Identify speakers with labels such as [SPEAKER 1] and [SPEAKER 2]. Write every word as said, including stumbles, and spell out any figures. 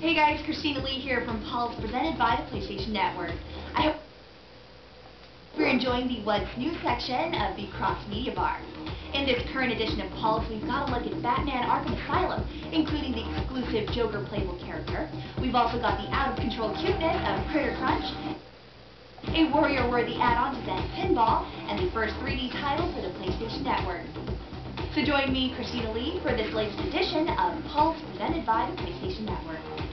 [SPEAKER 1] Hey guys, Christina Lee here from Pulse, presented by the PlayStation Network. I hope you're enjoying the What's New section of the Cross Media Bar. In this current edition of Pulse, we've got a look at Batman Arkham Asylum, including the exclusive Joker playable character. We've also got the out-of-control cuteness of Critter Crunch, a warrior-worthy add-on to Zen Pinball, and the first three D title for the PlayStation Network. So join me, Christina Lee, for this latest edition of Pulse, presented by the PlayStation Network.